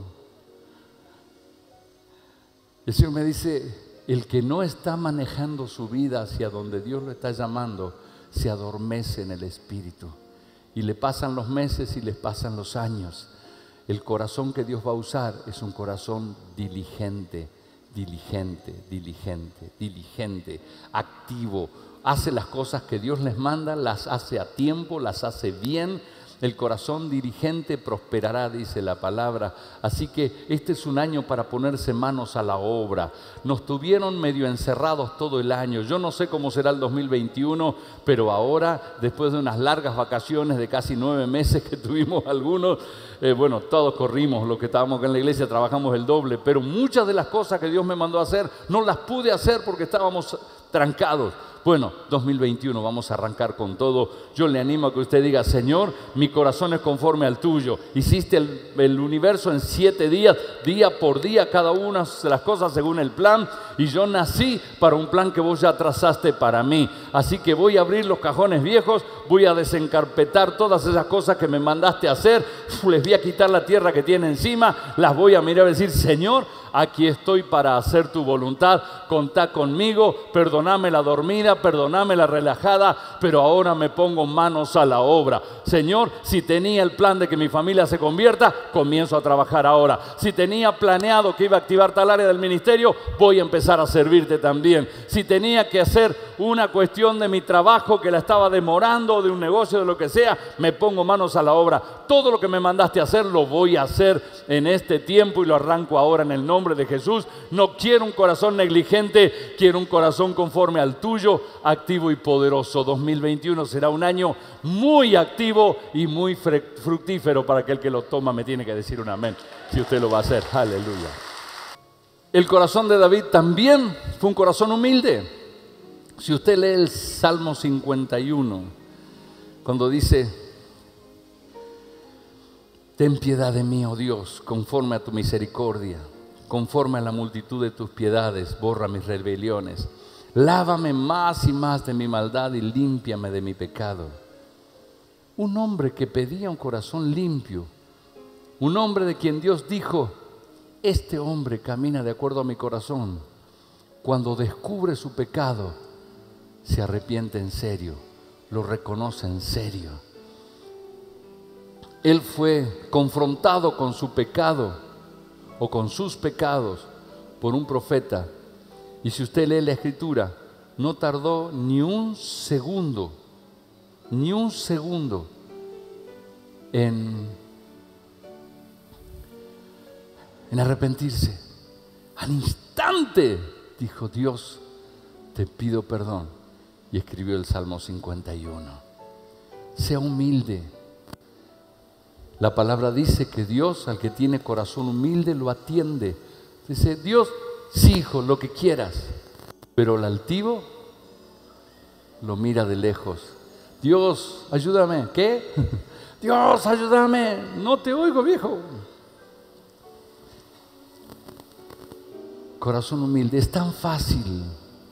El Señor me dice, el que no está manejando su vida hacia donde Dios lo está llamando, se adormece en el espíritu. Y le pasan los meses y les pasan los años. El corazón que Dios va a usar es un corazón diligente, diligente, diligente, diligente, activo. Hace las cosas que Dios les manda, las hace a tiempo, las hace bien. El corazón diligente prosperará, dice la palabra. Así que este es un año para ponerse manos a la obra. Nos tuvieron medio encerrados todo el año. Yo no sé cómo será el 2021, pero ahora, después de unas largas vacaciones de casi 9 meses que tuvimos algunos, bueno, todos corrimos, los que estábamos acá en la iglesia trabajamos el doble, pero muchas de las cosas que Dios me mandó a hacer no las pude hacer porque estábamos trancados. Bueno, 2021 vamos a arrancar con todo. Yo le animo a que usted diga, Señor, mi corazón es conforme al tuyo. Hiciste el universo en 7 días, día por día, cada una de las cosas según el plan. Y yo nací para un plan que vos ya trazaste para mí. Así que voy a abrir los cajones viejos, voy a desencarpetar todas esas cosas que me mandaste a hacer. Les voy a quitar la tierra que tiene encima, las voy a mirar y decir, Señor, aquí estoy para hacer tu voluntad, contá conmigo, perdoname la dormida, perdoname la relajada, pero ahora me pongo manos a la obra. Señor, si tenía el plan de que mi familia se convierta, comienzo a trabajar ahora. Si tenía planeado que iba a activar tal área del ministerio, voy a empezar a servirte también. Si tenía que hacer una cuestión de mi trabajo que la estaba demorando, de un negocio, de lo que sea, me pongo manos a la obra. Todo lo que me mandaste a hacer, lo voy a hacer en este tiempo y lo arranco ahora en el nombre de Jesús. No quiero un corazón negligente, quiero un corazón conforme al tuyo, activo y poderoso. 2021 será un año muy activo y muy fructífero para aquel que lo toma. Me tiene que decir un amén si usted lo va a hacer. Aleluya. El corazón de David también fue un corazón humilde. Si usted lee el Salmo 51, cuando dice, ten piedad de mí, oh Dios, conforme a tu misericordia, conforme a la multitud de tus piedades, borra mis rebeliones. Lávame más y más de mi maldad y límpiame de mi pecado. Un hombre que pedía un corazón limpio, un hombre de quien Dios dijo, este hombre camina de acuerdo a mi corazón. Cuando descubre su pecado, se arrepiente en serio, lo reconoce en serio. Él fue confrontado con su pecado o con sus pecados por un profeta. Y si usted lee la Escritura, no tardó ni un segundo en arrepentirse. Al instante dijo, Dios, te pido perdón. Y escribió el Salmo 51. Sea humilde. La palabra dice que Dios al que tiene corazón humilde lo atiende. Dice, Dios, sí, hijo, lo que quieras, pero el altivo lo mira de lejos. Dios, ayúdame. ¿Qué? Dios, ayúdame. No te oigo, viejo. Corazón humilde. Es tan fácil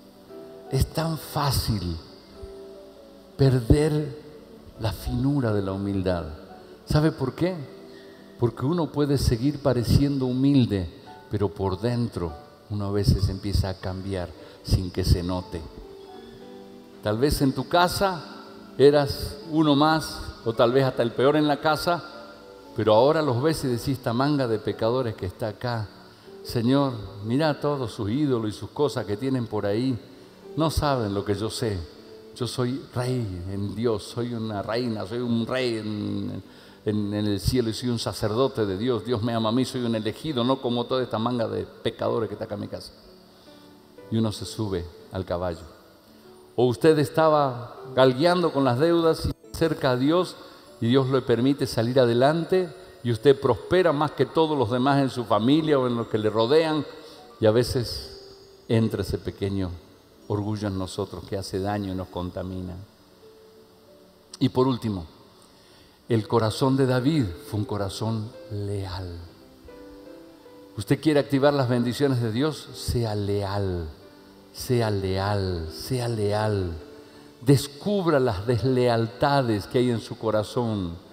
perder la finura de la humildad. ¿Sabe por qué? Porque uno puede seguir pareciendo humilde, pero por dentro uno a veces empieza a cambiar sin que se note. Tal vez en tu casa eras uno más, o tal vez hasta el peor en la casa, pero ahora los ves y decís, esta manga de pecadores que está acá, Señor, mira todos sus ídolos y sus cosas que tienen por ahí, no saben lo que yo sé. Yo soy rey en Dios, soy una reina, soy un rey en el cielo y soy un sacerdote de Dios. Dios me ama a mí, soy un elegido, no como toda esta manga de pecadores que está acá en mi casa. Y uno se sube al caballo. O usted estaba galgueando con las deudas y cerca a Dios y Dios le permite salir adelante y usted prospera más que todos los demás en su familia o en los que le rodean, y a veces entra ese pequeño orgullo en nosotros que hace daño y nos contamina. Y por último, el corazón de David fue un corazón leal. ¿Usted quiere activar las bendiciones de Dios? Sea leal, sea leal, sea leal. Descubra las deslealtades que hay en su corazón.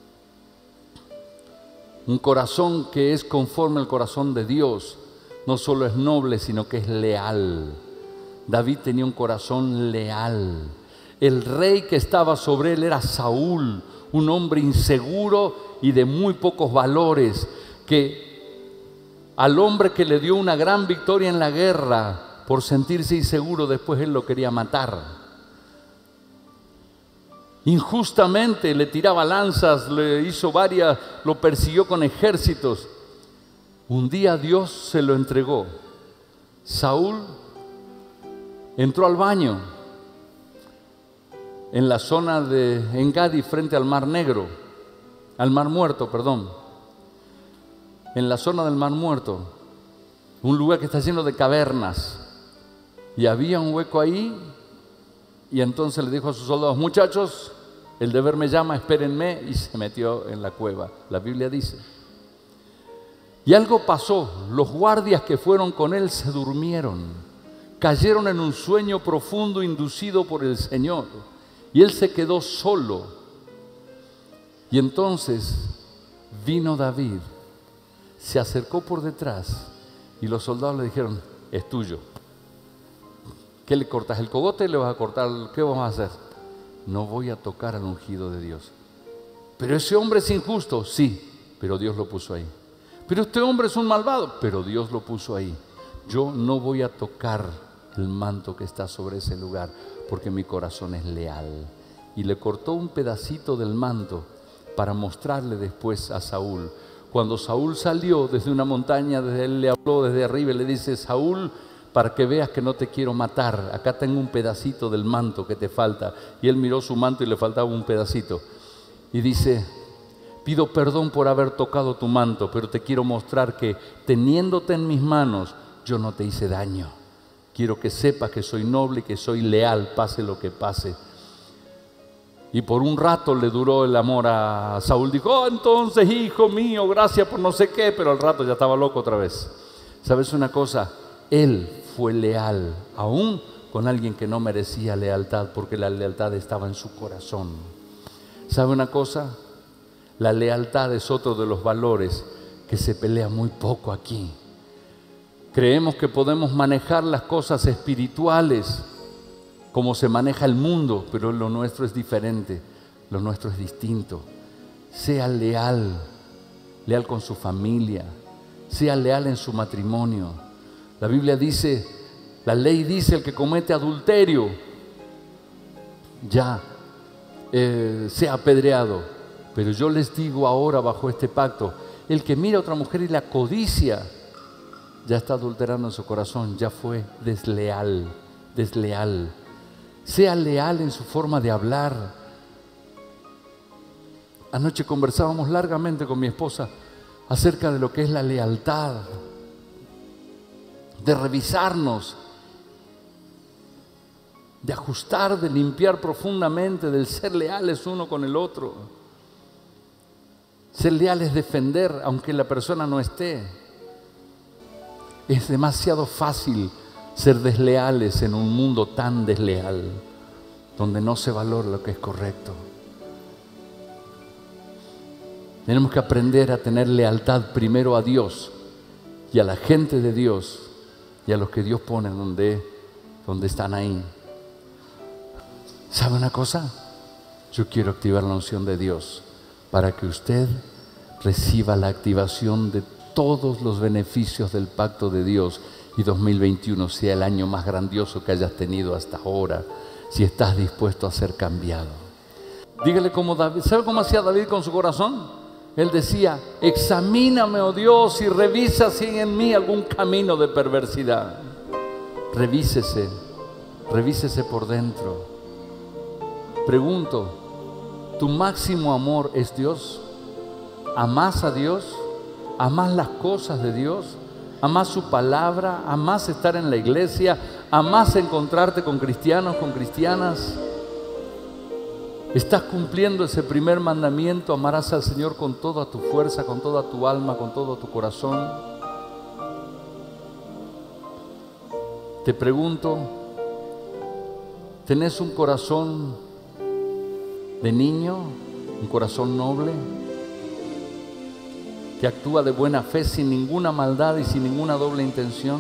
Un corazón que es conforme al corazón de Dios no solo es noble, sino que es leal. David tenía un corazón leal. El rey que estaba sobre él era Saúl, un hombre inseguro y de muy pocos valores, que al hombre que le dio una gran victoria en la guerra, por sentirse inseguro, después él lo quería matar. Injustamente le tiraba lanzas, le hizo varias, lo persiguió con ejércitos. Un día Dios se lo entregó. Saúl entró al baño en la zona de Engadi, frente al Mar Negro, al Mar Muerto, perdón. En la zona del Mar Muerto, un lugar que está lleno de cavernas. Y había un hueco ahí, y entonces le dijo a sus soldados, muchachos, el deber me llama, espérenme, y se metió en la cueva. La Biblia dice. Y algo pasó, los guardias que fueron con él se durmieron, cayeron en un sueño profundo inducido por el Señor, y él se quedó solo. Y entonces vino David, se acercó por detrás, y los soldados le dijeron, es tuyo. ¿Qué le cortas? ¿El cogote? ¿Le vas a cortar? ¿Qué vamos a hacer? No voy a tocar al ungido de Dios. Pero ese hombre es injusto, sí, pero Dios lo puso ahí. Pero este hombre es un malvado, pero Dios lo puso ahí. Yo no voy a tocar el manto que está sobre ese lugar, porque mi corazón es leal. Y le cortó un pedacito del manto para mostrarle después a Saúl. Cuando Saúl salió desde una montaña, desde él le habló desde arriba y le dice, Saúl, para que veas que no te quiero matar, acá tengo un pedacito del manto que te falta. Y él miró su manto y le faltaba un pedacito. Y dice, pido perdón por haber tocado tu manto, pero te quiero mostrar que teniéndote en mis manos, yo no te hice daño. Quiero que sepas que soy noble y que soy leal, pase lo que pase. Y por un rato le duró el amor a Saúl. Dijo, oh, entonces, hijo mío, gracias por no sé qué, pero al rato ya estaba loco otra vez. ¿Sabes una cosa? Él fue leal, aún con alguien que no merecía lealtad, porque la lealtad estaba en su corazón. ¿Sabe una cosa? La lealtad es otro de los valores que se pelea muy poco aquí. Creemos que podemos manejar las cosas espirituales como se maneja el mundo, pero lo nuestro es diferente, lo nuestro es distinto. Sea leal, leal con su familia, sea leal en su matrimonio. La Biblia dice, la ley dice, el que comete adulterio ya sea apedreado. Pero yo les digo ahora bajo este pacto, el que mira a otra mujer y la codicia, ya está adulterando en su corazón, ya fue desleal, desleal. Sea leal en su forma de hablar. Anoche conversábamos largamente con mi esposa acerca de lo que es la lealtad, de revisarnos, de ajustar, de limpiar profundamente, del ser leales uno con el otro. Ser leal es defender aunque la persona no esté. Es demasiado fácil ser desleales en un mundo tan desleal, donde no se valora lo que es correcto. Tenemos que aprender a tener lealtad primero a Dios y a la gente de Dios y a los que Dios pone donde están ahí. ¿Sabe una cosa? Yo quiero activar la unción de Dios para que usted reciba la activación de todos los beneficios del pacto de Dios y 2021 sea el año más grandioso que hayas tenido hasta ahora, si estás dispuesto a ser cambiado. Dígale como David. ¿Sabe cómo hacía David con su corazón? Él decía: examíname, oh Dios, y revisa si hay en mí algún camino de perversidad. Revísese por dentro. Pregunto, ¿tu máximo amor es Dios? ¿Amás a Dios? ¿Amás las cosas de Dios? ¿Amás su palabra? ¿Amás estar en la iglesia? ¿Amás encontrarte con cristianos, con cristianas? ¿Estás cumpliendo ese primer mandamiento? Amarás al Señor con toda tu fuerza, con toda tu alma, con todo tu corazón. Te pregunto, ¿tenés un corazón de niño, un corazón noble, que actúa de buena fe sin ninguna maldad y sin ninguna doble intención?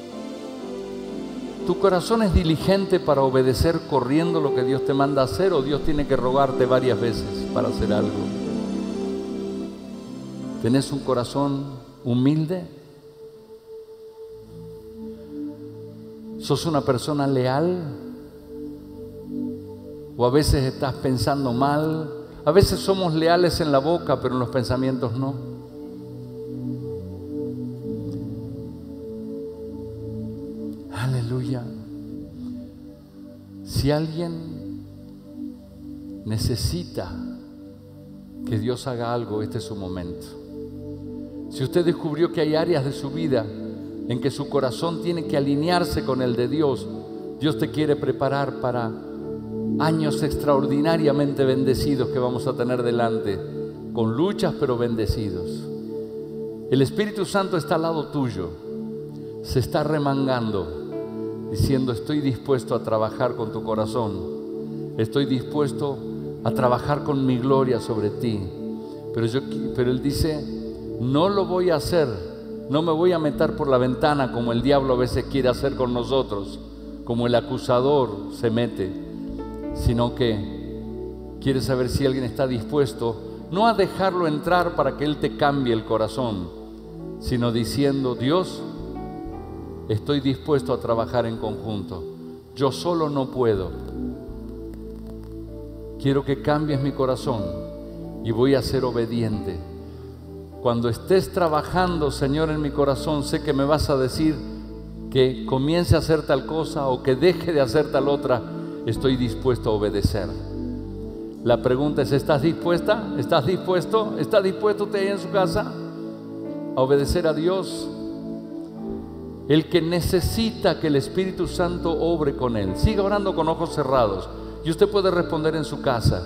¿Tu corazón es diligente para obedecer corriendo lo que Dios te manda hacer, o Dios tiene que rogarte varias veces para hacer algo? ¿Tenés un corazón humilde? ¿Sos una persona leal? ¿O a veces estás pensando mal? A veces somos leales en la boca, pero en los pensamientos no. Aleluya. Si alguien necesita que Dios haga algo, este es su momento. Si usted descubrió que hay áreas de su vida en que su corazón tiene que alinearse con el de Dios, Dios te quiere preparar para años extraordinariamente bendecidos que vamos a tener delante, con luchas pero bendecidos. El Espíritu Santo está al lado tuyo, se está remangando, diciendo: estoy dispuesto a trabajar con tu corazón, estoy dispuesto a trabajar con mi gloria sobre ti. Pero Él dice: no lo voy a hacer, no me voy a meter por la ventana como el diablo a veces quiere hacer con nosotros, como el acusador se mete, sino que quiere saber si alguien está dispuesto, no a dejarlo entrar para que Él te cambie el corazón, sino diciendo: Dios, estoy dispuesto a trabajar en conjunto, yo solo no puedo, quiero que cambies mi corazón y voy a ser obediente. Cuando estés trabajando, Señor, en mi corazón, sé que me vas a decir que comience a hacer tal cosa o que deje de hacer tal otra. Estoy dispuesto a obedecer. La pregunta es: ¿estás dispuesta? ¿Estás dispuesto? ¿Está dispuesto usted ahí en su casa a obedecer a Dios? El que necesita que el Espíritu Santo obre con él, siga orando con ojos cerrados y usted puede responder en su casa.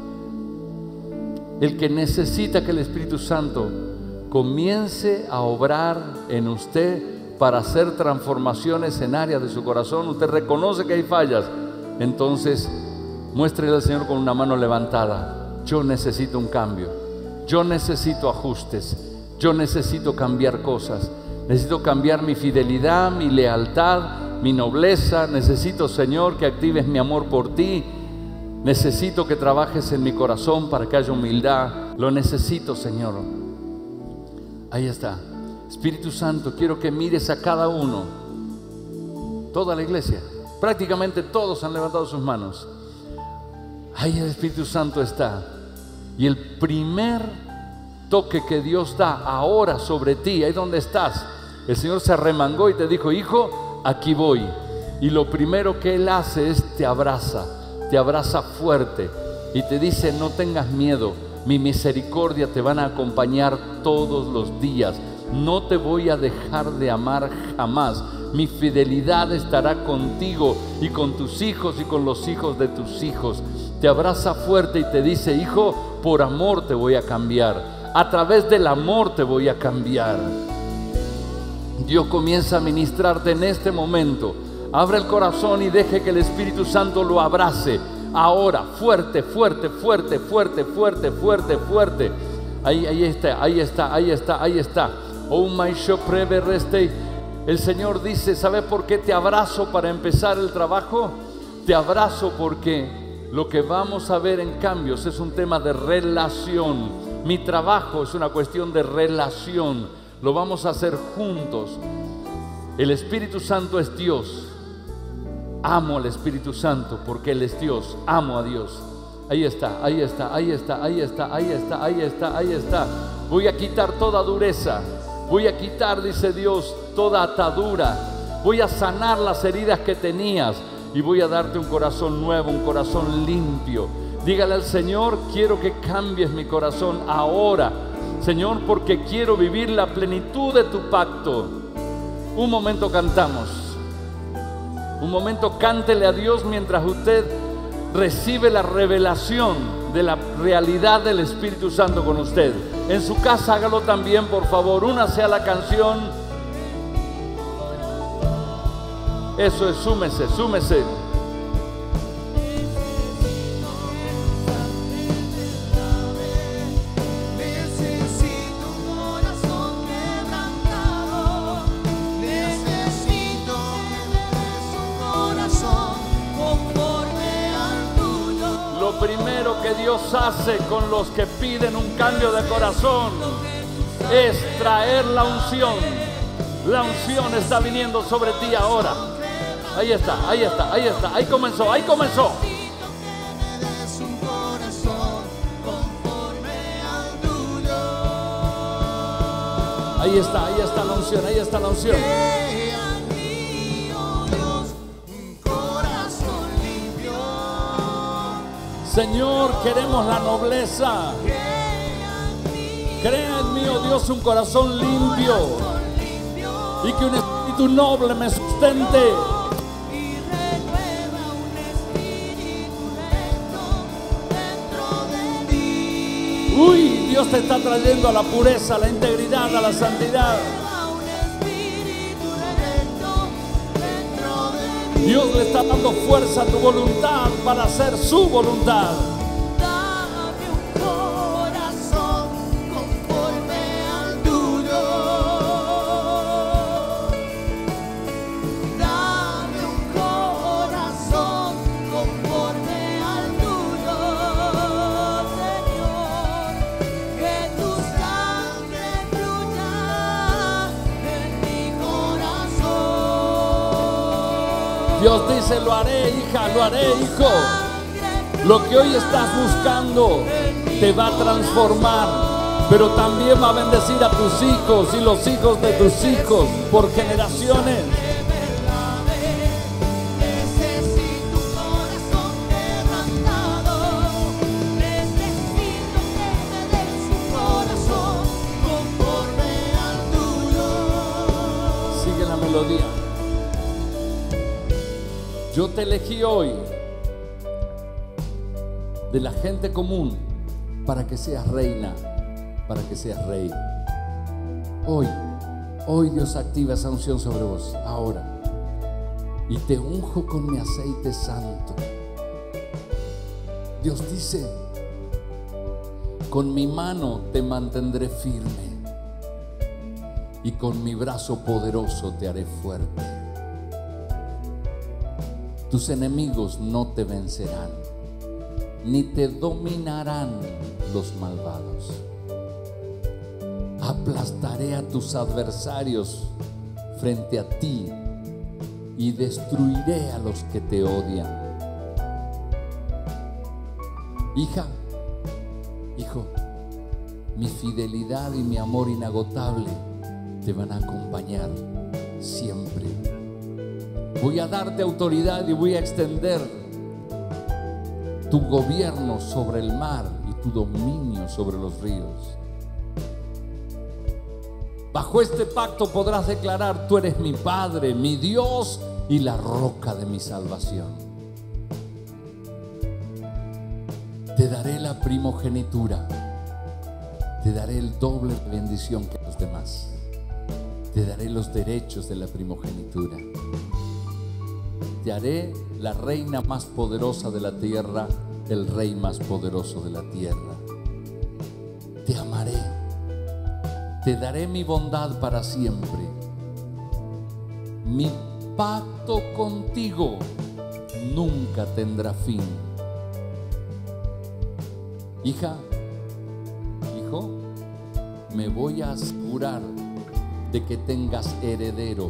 El que necesita que el Espíritu Santo comience a obrar en usted para hacer transformaciones en áreas de su corazón, usted reconoce que hay fallas, entonces muéstrele al Señor con una mano levantada: yo necesito un cambio, yo necesito ajustes, yo necesito cambiar cosas, necesito cambiar mi fidelidad, mi lealtad, mi nobleza. Necesito, Señor, que actives mi amor por ti. Necesito que trabajes en mi corazón para que haya humildad. Lo necesito, Señor. Ahí está. Espíritu Santo, quiero que mires a cada uno. Toda la iglesia, prácticamente todos han levantado sus manos. Ahí el Espíritu Santo está. Y el primer toque que Dios da ahora sobre ti, ahí donde estás, el Señor se arremangó y te dijo: hijo, aquí voy. Y lo primero que Él hace es te abraza fuerte y te dice: no tengas miedo, Mi misericordia te van a acompañar todos los días. No te voy a dejar de amar jamás. Mi fidelidad estará contigo y con tus hijos y con los hijos de tus hijos. Te abraza fuerte y te dice: hijo, por amor te voy a cambiar. A través del amor te voy a cambiar. Dios comienza a ministrarte en este momento. Abre el corazón y deje que el Espíritu Santo lo abrace. Ahora, fuerte, fuerte, fuerte, fuerte, fuerte, fuerte, fuerte. Ahí está. Oh my reste. El Señor dice: ¿sabes por qué te abrazo para empezar el trabajo? Te abrazo porque lo que vamos a ver en cambios es un tema de relación. Mi trabajo es una cuestión de relación. Lo vamos a hacer juntos. El Espíritu Santo es Dios. Amo al Espíritu Santo porque Él es Dios. Amo a Dios. Ahí está. Voy a quitar toda dureza. Voy a quitar, dice Dios, toda atadura. Voy a sanar las heridas que tenías y voy a darte un corazón nuevo, un corazón limpio. Dígale al Señor: quiero que cambies mi corazón ahora, Señor, porque quiero vivir la plenitud de tu pacto. Un momento cantamos. Un momento cántele a Dios mientras usted recibe la revelación de la realidad del Espíritu Santo con usted. En su casa hágalo también, por favor. Únase a la canción. Eso es, súmese, súmese. Lo primero que Dios hace con los que piden un cambio de corazón es traer la unción. La unción está viniendo sobre ti ahora. Ahí está. Ahí comenzó. Ahí está la unción. Señor, queremos la nobleza. Crea en mí, oh Dios, un corazón limpio y que un espíritu noble me sustente. Uy, Dios te está trayendo a la pureza, a la integridad, a la santidad. Dios le está dando fuerza a tu voluntad para hacer su voluntad. Dame un corazón conforme al tuyo. Dame un corazón conforme al tuyo, Señor. Que tu sangre fluya en mi corazón. Dios dice: lo haré, hija, lo haré, hijo. Lo que hoy estás buscando te va a transformar, pero también va a bendecir a tus hijos y los hijos de tus hijos por generaciones. Necesito un corazón quebrantado. Necesito que me des un corazón conforme al tuyo. Sigue la melodía. Yo te elegí hoy de la gente común para que seas reina, para que seas rey. Hoy Dios activa esa unción sobre vos, ahora. Y te unjo con mi aceite santo. Dios dice: con mi mano te mantendré firme y con mi brazo poderoso te haré fuerte. Tus enemigos no te vencerán, ni te dominarán los malvados. Aplastaré a tus adversarios frente a ti y destruiré a los que te odian. Hija, hijo, mi fidelidad y mi amor inagotable te van a acompañar siempre. Voy a darte autoridad y voy a extender tu gobierno sobre el mar y tu dominio sobre los ríos. Bajo este pacto podrás declarar: tú eres mi Padre, mi Dios y la roca de mi salvación. Te daré la primogenitura, te daré el doble de bendición que los demás, te daré los derechos de la primogenitura, te haré la reina más poderosa de la tierra, el rey más poderoso de la tierra. Te amaré, te daré mi bondad para siempre. Mi pacto contigo nunca tendrá fin. Hija, hijo, me voy a asegurar de que tengas heredero.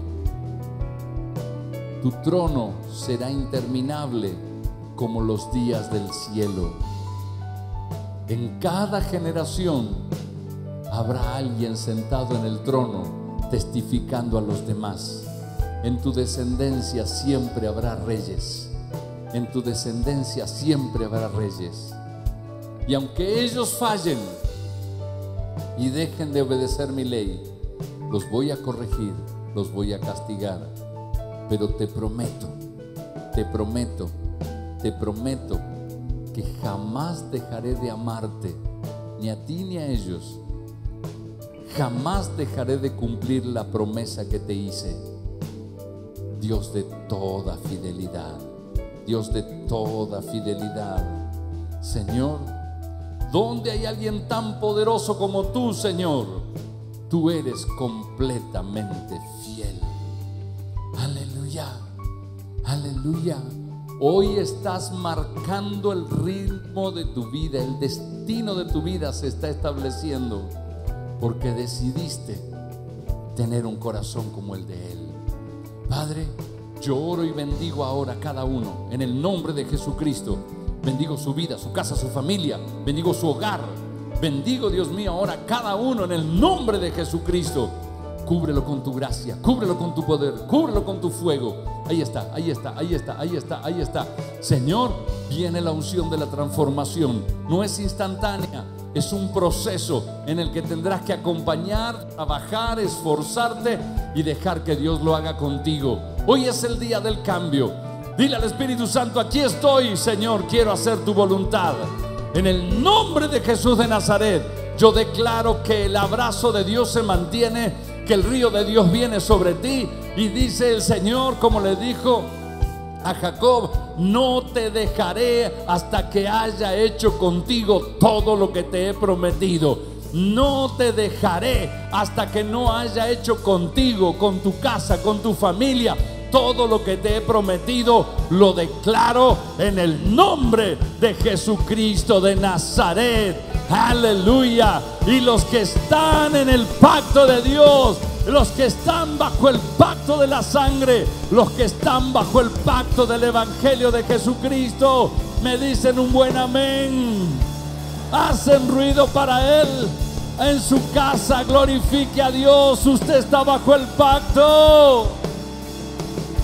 Tu trono será interminable como los días del cielo. En cada generación habrá alguien sentado en el trono testificando a los demás. En tu descendencia siempre habrá reyes. En tu descendencia siempre habrá reyes. Y aunque ellos fallen y dejen de obedecer mi ley, los voy a corregir, los voy a castigar. Pero te prometo que jamás dejaré de amarte, ni a ti ni a ellos. Jamás dejaré de cumplir la promesa que te hice. Dios de toda fidelidad, Dios de toda fidelidad. Señor, ¿dónde hay alguien tan poderoso como tú, Señor? Tú eres completamente fiel. Aleluya, aleluya. Hoy estás marcando el ritmo de tu vida, el destino de tu vida se está estableciendo porque decidiste tener un corazón como el de Él. Padre, yo oro y bendigo ahora a cada uno en el nombre de Jesucristo. Bendigo su vida, su casa, su familia, bendigo su hogar. Bendigo, Dios mío, ahora a cada uno en el nombre de Jesucristo. Cúbrelo con tu gracia, cúbrelo con tu poder, cúbrelo con tu fuego. Ahí está, ahí está, ahí está, ahí está, ahí está. Señor, viene la unción de la transformación. No es instantánea, es un proceso en el que tendrás que acompañar, trabajar, esforzarte y dejar que Dios lo haga contigo. Hoy es el día del cambio. Dile al Espíritu Santo: aquí estoy, Señor, quiero hacer tu voluntad. En el nombre de Jesús de Nazaret, yo declaro que el abrazo de Dios se mantiene, que el río de Dios viene sobre ti. Y dice el Señor, como le dijo a Jacob: no te dejaré hasta que haya hecho contigo todo lo que te he prometido. No te dejaré hasta que no haya hecho contigo, con tu casa, con tu familia, todo lo que te he prometido. Lo declaro en el nombre de Jesucristo de Nazaret. Aleluya. Y los que están en el pacto de Dios, los que están bajo el pacto de la sangre, los que están bajo el pacto del Evangelio de Jesucristo, me dicen un buen amén. Hacen ruido para Él. En su casa glorifique a Dios. Usted está bajo el pacto.